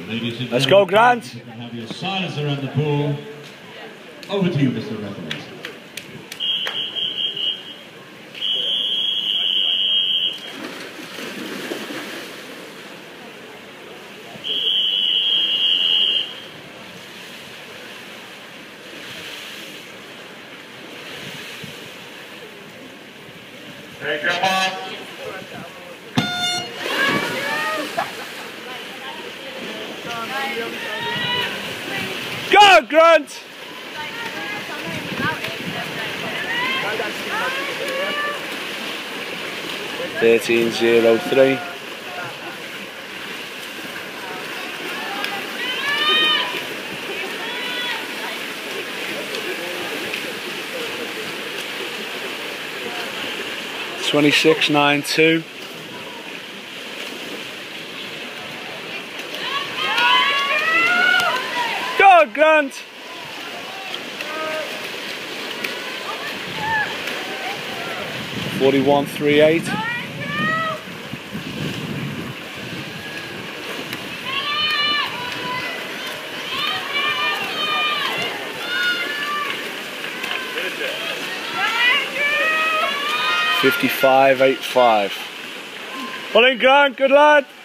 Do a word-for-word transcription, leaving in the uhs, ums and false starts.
Let's go, Grant. You can have your silence around the pool. Over to you, Mister Referee. Take your mark. Go, Grant! Thirteen zero three. Twenty-six nine two. Go, Grant! Forty-one three eight. Fifty-five eight five. Well in, Grant, good lad.